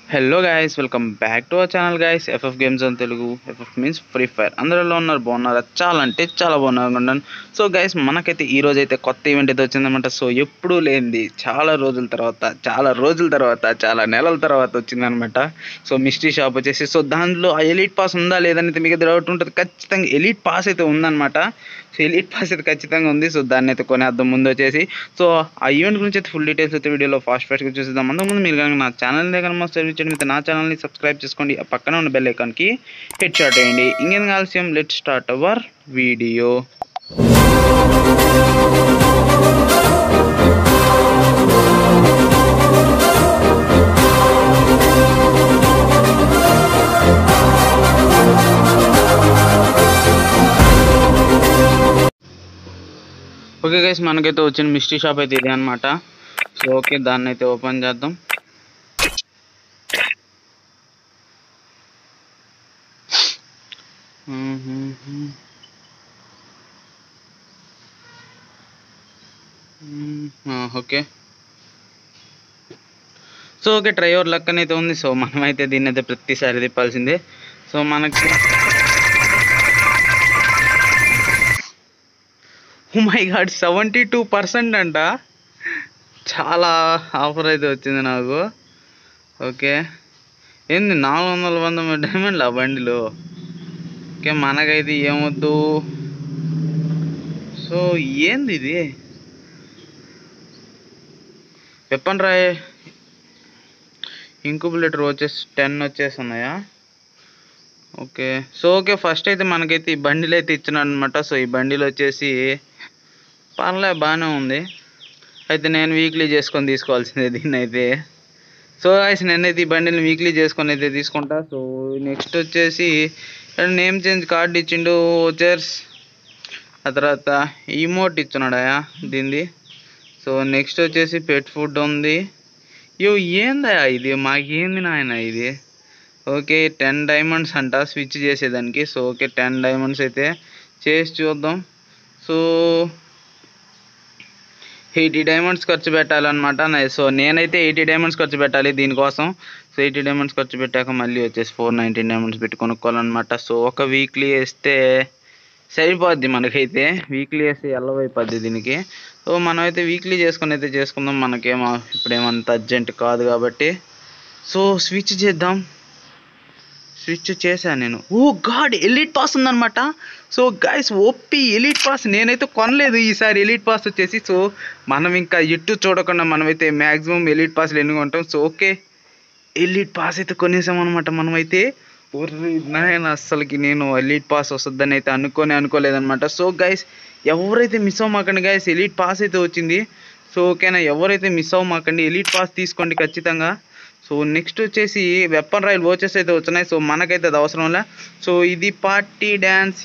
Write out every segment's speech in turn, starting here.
Hello guys, welcome back to our channel guys. FF games అని Telugu. FF means free fire. అందరూ ఎలా ఉన్నారు? బాగున్నారా? చాలా అంటే చాలా బాగున్నాను. సో గైస్, మనకైతే ఈ రోజు అయితే కొత్త ఈవెంట్ అయితే వచ్చిందనమాట. సో ఎప్పుడూ లేనిది చాలా రోజుల తర్వాత చాలా నెలల తర్వాత వచ్చిందనమాట. సో మిస్టరీ షాప్ వచ్చేసి, సో దాంట్లో ఆ ఎలీట్ పాస్ ఉందా లేదని మీకు డౌట్ ఉంటుంది. ఖచ్చితంగా ఎలీట్ పాస్ అయితే ఉందన్నమాట. సో ఎలీట్ పాస్ అయితే ఖచ్చితంగా ఉంది. సో దాన్ని అయితే కొనేద్దాం ముందు వచ్చేసి. సో ఆ ఈవెంట్ గురించి అయితే ఫుల్ డీటెయిల్స్ అయితే వీడియోలో ఫాస్ట్గా చూసేద్దాం. అంతకుముందు మీరు కనుక నా ఛానల్ దగ్గర మా సర్వీస్ చేయడం అయితే నా ఛానల్ని సబ్స్క్రైబ్ చేసుకోండి. ఆ పక్కన ఉన్న బెల్ ఐకాన్కి హిట్ షాట్ వేయండి. ఇంకేం ఆలస్యం, let start our video. Okay guys, మనకైతే వచ్చిన మిస్టరీ షాప్ అయితే ఇదే అనమాట. సో ఓకే, దాన్ని అయితే ఓపెన్ చేద్దాం. Okay, so okay, try our luck అని అయితే ఉంది. సో మనమైతే దీన్ని అయితే ప్రతిసారి తిప్పాల్సిందే. సో మనకి ఓ మై గాడ్, 72% అంట. చాలా ఆఫర్ అయితే వచ్చింది నాకు. ఓకే, ఏంది 400 డైమండ్లు ఆ బండిలో? ఓకే, మనకైతే ఏమొద్దు. సో ఏంది ఇది? వెపన్ రాయ్ ఇంక్యుబులేటర్ వచ్చేసి 10 వచ్చేస్తున్నాయా? ఓకే, సో ఓకే, ఫస్ట్ అయితే మనకైతే ఈ బండిలు అయితే ఇచ్చినాడు అనమాట. సో ఈ బండిలు వచ్చేసి పర్లే, బాగానే ఉంది. అయితే నేను వీక్లీ చేసుకొని తీసుకోవాల్సిందే దీన్ని అయితే. సో గాయ్స్, నేనైతే ఈ బండిని వీక్లీ చేసుకొని అయితే తీసుకుంటా. సో నెక్స్ట్ వచ్చేసి నేమ్ చేంజ్ కార్డు ఇచ్చిండు వచ్చేర్స్. ఆ తర్వాత ఇమోట్ ఇచ్చున్నాడా దీనిది. సో నెక్స్ట్ వచ్చేసి పెట్ ఫుడ్ ఉంది. ఏందా ఇది? మాకేంది నాయన ఇది? ఓకే, 10 డైమండ్స్ అంట స్విచ్ చేసేదానికి. సో ఓకే, 10 డైమండ్స్ అయితే చేసి చూద్దాం. సో 80 డైమండ్స్ ఖర్చు పెట్టాలన్నమాట. సో నేనైతే 80 డైమండ్స్ ఖర్చు పెట్టాలి దీనికోసం. సో 80 డైమండ్స్ ఖర్చు పెట్టాక మళ్ళీ వచ్చేసి 419 డైమండ్స్ పెట్టి కొనుక్కోవాలన్నమాట. సో ఒక వీక్లీ వేస్తే సరిపోద్ది మనకైతే. వీక్లీ వేస్తే ఎల్లవైపోద్ది దీనికి. సో మనమైతే వీక్లీ చేసుకుని అయితే చేసుకుందాం. మనకేమో ఇప్పుడేమంత అర్జెంట్ కాదు కాబట్టి. సో స్విచ్ చేద్దాం. స్విచ్ చేశాను నేను. ఓ గాడ్, ఎలీట్ పాస్ ఉందన్నమాట. So guys, OP elite pass. నేనైతే కొనలేదు ఈసారి ఎలీట్ పాస్ వచ్చేసి. సో మనం ఇంకా ఎటు చూడకుండా మనమైతే మ్యాక్సిమం ఎలీట్ పాస్లు ఎన్ని కొంటాం. సో ఓకే, ఎలీట్ పాస్ అయితే కొనేసాం అనమాట మనమైతే. నాయన, అస్సలకి నేను ఎలీట్ పాస్ వస్తుందని అయితే అనుకోలేదన్నమాట. సో గైస్, ఎవరైతే మిస్ అవ్వమాకండి గైస్, ఎలీట్ పాస్ అయితే వచ్చింది. సో ఓకేనా, ఎవరైతే మిస్ అవ్వమాకండి, ఎలీట్ పాస్ తీసుకోండి ఖచ్చితంగా. సో నెక్స్ట్ వచ్చేసి వెపన్ రాయల్ వాచెస్ అయితే వచ్చినాయి. సో మనకైతే అది అవసరంలే. సో ఇది పార్టీ డ్యాన్స్.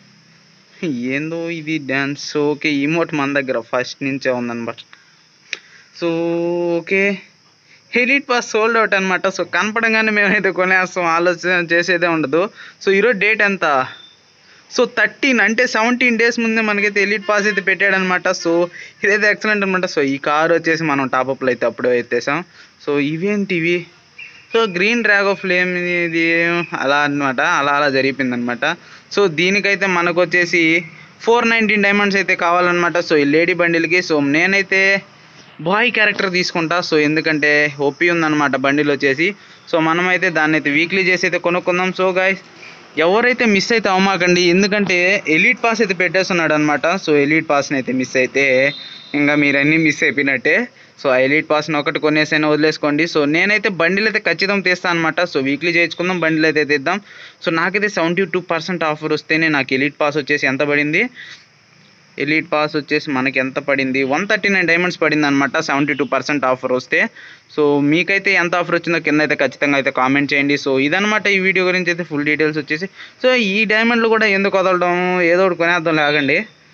ఏందో ఇది డ్యాన్స్. సో ఓకే, ఇమోట్ మన దగ్గర ఫస్ట్ నుంచే ఉందన్నమాట. So okay, elite pass sold out అనమాట. సో కనపడంగానే మేమైతే కొనేస్తాం, ఆలోచన చేసేదే ఉండదు. సో ఈరోజు డేట్ ఎంత? సో 13 అంటే 17 డేస్ ముందే మనకైతే ఎలీట్ పాస్ అయితే పెట్టాడనమాట. సో ఇదైతే ఎక్సలెంట్ అనమాట. సో ఈ కార్ వచ్చేసి మనం టాప్అప్లో అయితే అప్పుడే ఎత్తేసాం. సో ఇవేంటివి? సో గ్రీన్ డ్రాగో ఫ్లేమ్ ఇది అలా అనమాట, అలా జరిగిపోయింది అనమాట. సో దీనికైతే మనకు వచ్చేసి 419 డైమండ్స్ అయితే కావాలన్నమాట. సో ఈ లేడీ బండిల్కి. సో నేనైతే బాయ్ క్యారెక్టర్ తీసుకుంటా. సో ఎందుకంటే ఓపీ ఉందన్నమాట బండిల్ వచ్చేసి. సో మనమైతే దాన్ని అయితే వీక్లీ చేసి అయితే కొనుక్కుందాం. సో గాయ్స్, ఎవరైతే మిస్ అయితే అవ్వమాకండి, ఎందుకంటే ఎలీట్ పాస్ అయితే పెట్టేస్తున్నాడు అనమాట. సో ఎలీట్ పాస్ని అయితే మిస్ అయితే ఇంకా మీరు అన్నీ మిస్ అయిపోయినట్టే. సో ఆ ఎలీట్ పాస్ని ఒకటి కొనేసైనా వదిలేసుకోండి. సో నేనైతే బండిల్ అయితే ఖచ్చితంగా తీస్తాను అనమాట. సో వీక్లీ చేయించుకుందాం, బండిల్ అయితే తీద్దాం. సో నాకైతే 72% ఆఫర్ వస్తేనే నాకు ఎలీట్ పాస్ వచ్చేసి ఎంత పడింది? ఎలీట్ పాస్ వచ్చేసి మనకి ఎంత పడింది? 139 డైమండ్స్ పడింది అనమాట, 72% ఆఫర్ వస్తే. సో మీకైతే ఎంత ఆఫర్ వచ్చిందో కింద అయితే ఖచ్చితంగా అయితే కామెంట్ చేయండి. సో ఇదనమాట ఈ వీడియో గురించి అయితే ఫుల్ డీటెయిల్స్ వచ్చేసి. సో ఈ డైమండ్లు కూడా ఎందుకు వదలడం, ఏదో ఒకటి కొనేద్దాం లాగండి.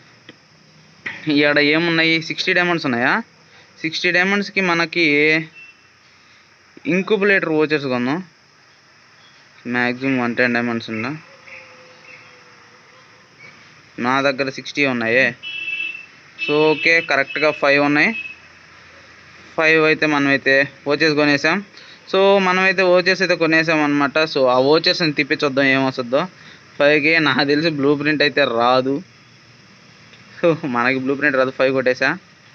ఇక్కడ ఏమున్నాయి? 60 డైమండ్స్ ఉన్నాయా? 60 డైమండ్స్కి మనకి ఇంక్యుబులేటర్ వాచెస్ కొందాం. మ్యాక్సిమం 110 డైమండ్స్ ఉందా? నా దగ్గర 60 ఉన్నాయే. సో ఓకే, కరెక్ట్గా 5 ఉన్నాయి. 5 అయితే మనమైతే వచ్చేసి కొనేసాం. సో మనమైతే ఓచర్స్ అయితే కొనేసామన్నమాట. సో ఆ ఓచర్స్ని తిప్పి చూద్దాం ఏమొస్తుందో. 5K నాకు తెలిసి బ్లూ ప్రింట్ అయితే రాదు. సో మనకి బ్లూ ప్రింట్ రాదు. 5 కొట్టేసా.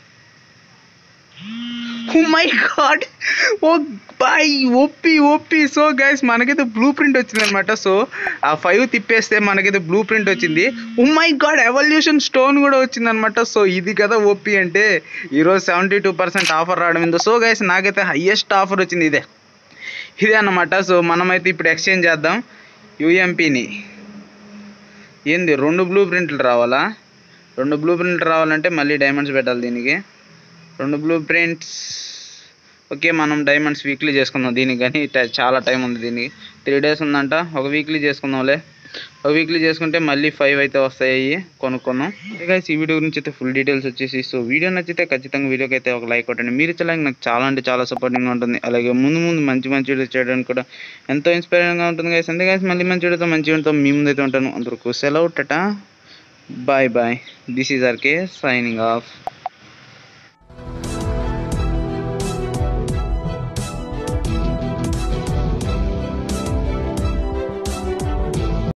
Oh my god, oh boy, OP. So guys మనకైతే బ్లూ ప్రింట్ వచ్చింది అనమాట. సో ఆ 5 తిప్పేస్తే మనకైతే బ్లూ ప్రింట్ వచ్చింది. Oh my god, evolution stone కూడా వచ్చింది అనమాట. సో ఇది కదా ఓపి అంటే. ఈరోజు 72% ఆఫర్ రావడం ఏందో. సో గైస్ నాకైతే హయ్యెస్ట్ ఆఫర్ వచ్చింది ఇదే అన్నమాట. సో మనమైతే ఇప్పుడు ఎక్స్చేంజ్ చేద్దాం యూఎంపీని. ఏంది 2 బ్లూ ప్రింట్లు రావాలా? 2 బ్లూ ప్రింట్లు రావాలంటే మళ్ళీ డైమండ్స్ పెట్టాలి దీనికి. 2 బ్లూ ప్రింట్స్. ఓకే, మనం డైమండ్స్ వీక్లీ చేసుకుందాం దీనికి. కానీ చాలా టైం ఉంది దీనికి. 3 days ఉందంట. ఒక వీక్లీ చేసుకుందాంలే. ఒక వీక్లీ చేసుకుంటే మళ్ళీ 5 అయితే వస్తాయి, కొనుక్కుందాం. గైస్ ఈ వీడియో గురించి అయితే ఫుల్ డీటెయిల్స్ వచ్చేసి. సో వీడియో నచ్చితే ఖచ్చితంగా వీడియోకి అయితే ఒక లైక్ కొట్టండి. మీరు ఇచ్చే లైక్ నాకు చాలా అంటే చాలా సపోర్టింగ్గా ఉంటుంది. అలాగే ముందు మంచి వీడియోస్ చేయడానికి కూడా ఎంతో ఇన్స్పైరింగ్గా ఉంటుంది గైస్. అంతే గైస్, మళ్ళీ మంచి వీడియోతో మంచి వీడియోతో మీ ముందైతే ఉంటాను. అందరికీ సెలవు. Ta-ta, bye. This is RK signing of.